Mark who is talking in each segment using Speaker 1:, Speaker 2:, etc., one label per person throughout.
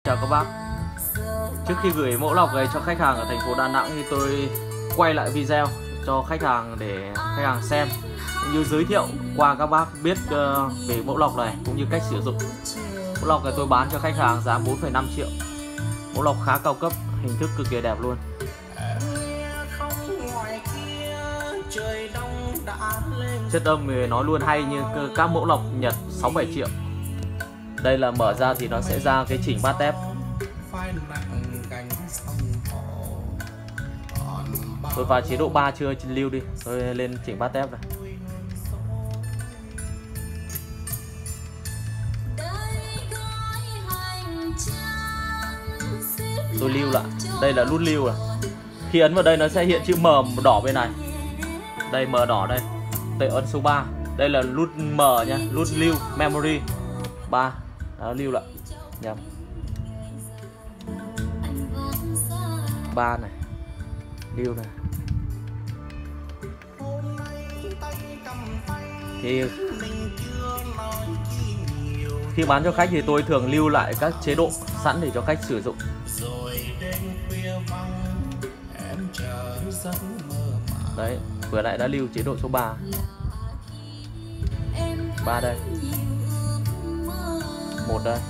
Speaker 1: Chào các bác. Trước khi gửi mẫu lọc về cho khách hàng ở thành phố Đà Nẵng thì tôi quay lại video cho khách hàng để khách hàng xem cũng như giới thiệu qua các bác biết về mẫu lọc này cũng như cách sử dụng. Mẫu lọc này tôi bán cho khách hàng giá 4,5 triệu. Mẫu lọc khá cao cấp, hình thức cực kỳ đẹp luôn. Chất âm thì nói luôn hay như các mẫu lọc Nhật 6-7 triệu. Đây là mở ra thì nó sẽ ra cái chỉnh bát tép. Tôi vào chế độ 3 chưa lưu đi, tôi lên chỉnh bát tép này. Tôi lưu lại, đây là nút lưu này. Khi ấn vào đây nó sẽ hiện chữ M đỏ bên này. Đây M đỏ đây. Tôi ấn số 3. Đây là nút M nha, nút lưu memory 3. Đó, lưu lại. Nhầm. 3 này. Lưu này. Thì khi bán cho khách thì tôi thường lưu lại các chế độ sẵn để cho khách sử dụng. Đấy, vừa nãy đã lưu chế độ số 3. 3 đây. 1 đây.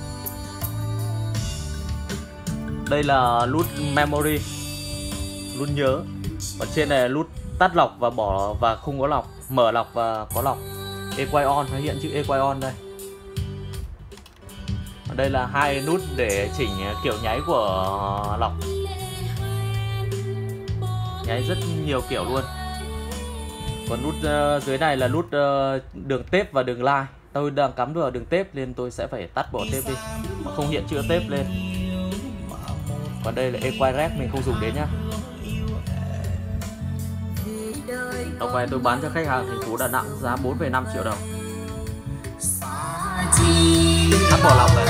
Speaker 1: Đây là nút memory, nút nhớ. Ở trên này là nút tắt lọc và bỏ và không có lọc, mở lọc và có lọc. Equal on, nó hiện chữ Equal on đây. Ở đây là hai nút để chỉnh kiểu nháy của lọc. Nháy rất nhiều kiểu luôn. Còn nút dưới này là nút đường tép và đường line. Tôi đang cắm vào đường tép nên tôi sẽ phải tắt bỏ tép đi, mà không hiện chữ tép lên. Còn đây là Equal rep mình không dùng đến nhá. Lọc này tôi bán cho khách hàng thành phố Đà Nẵng giá 4,5 triệu đồng. Tắt bỏ lọc này.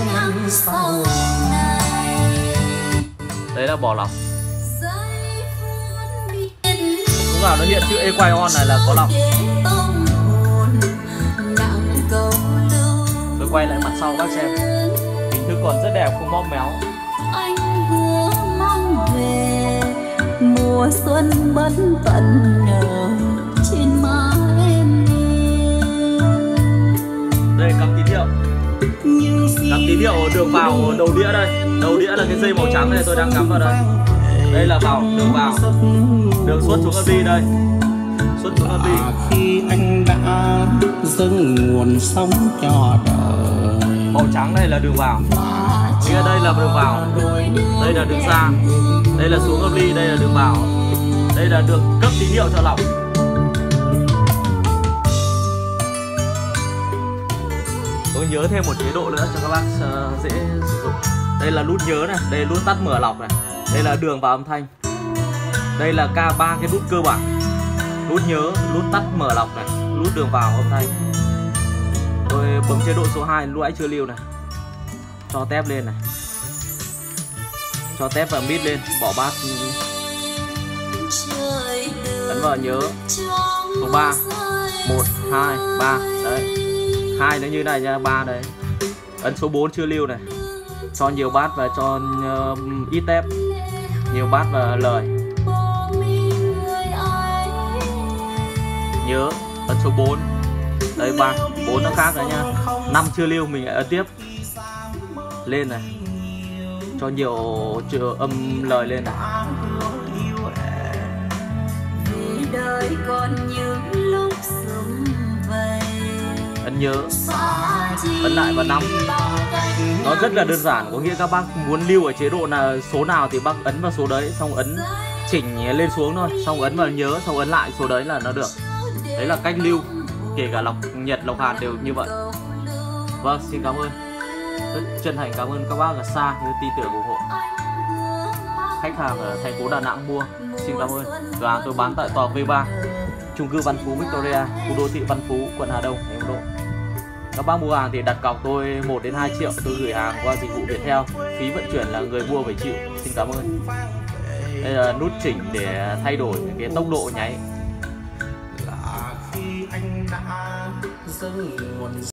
Speaker 1: Đấy là bỏ lọc. Lúc nào nó hiện chữ Equal on này là có lọc. Tôi quay lại mặt sau bác xem. Hình thức còn rất đẹp, không móp méo.
Speaker 2: Anh vừa mang về mùa xuân bất tận nở trên má em.
Speaker 1: Đây cắm tín hiệu. Cắm tín hiệu đường vào đầu đĩa đây. Đầu đĩa là cái dây màu trắng này tôi đang cắm vào đây. Đây là đường vào. Đường xuất xuống âm đi đây. Xuất xuống âm đi.
Speaker 3: Khi anh đã dâng nguồn sống cho đời.
Speaker 1: Màu trắng đây là đường vào. Nghĩa đây là đường vào. Đây là đường ra. Đây là xuống âm ly, đây là đường vào. Đây là đường cấp tín hiệu cho lọc. Tôi nhớ thêm một chế độ nữa cho các bác dễ sử dụng. Đây là nút nhớ này, đây là nút tắt mở lọc này. Đây là đường vào âm thanh. Đây là ba cái nút cơ bản. Nút nhớ, nút tắt mở lọc này, nút đường vào âm thanh. Tôi bấm chế độ số 2 lúc nãy chưa lưu này. Cho tép lên này. Cho tép và mid lên, bỏ bát. Ấn vào nhớ. Số 3. 1 2 3 đấy. 2 nó như này nha, 3 đấy. Ấn số 4 chưa lưu này. Cho nhiều bát và cho ít tép. Nhiều bát và lời. Nhớ ấn số 4. Đây 3, 4 nó khác rồi nha. 5 chưa lưu mình lại ấn tiếp. Lên này. Cho nhiều âm lời lên này. Ấn nhớ. Ấn lại vào 5. Nó rất là đơn giản, có nghĩa các bác muốn lưu ở chế độ là số nào thì bác ấn vào số đấy, xong ấn chỉnh lên xuống thôi, xong ấn vào nhớ, xong ấn lại số đấy là nó được. Đấy là cách lưu, kể cả lọc Nhật, lọc Hàn đều như vậy. Vâng, xin cảm ơn. Rất chân thành cảm ơn các bác ở xa như tin tưởng ủng hộ. Khách hàng ở thành phố Đà Nẵng mua, xin cảm ơn. Và tôi bán tại tòa V3, chung cư Văn Phú Victoria, khu đô thị Văn Phú, quận Hà Đông, thành phố Hà Nội. Các bác mua hàng thì đặt cọc tôi 1 đến 2 triệu, tôi gửi hàng qua dịch vụ Viettel, phí vận chuyển là người mua phải chịu. Xin cảm ơn. Đây là nút chỉnh để thay đổi cái tốc độ nháy.
Speaker 3: Là khi anh đã dâng nguồn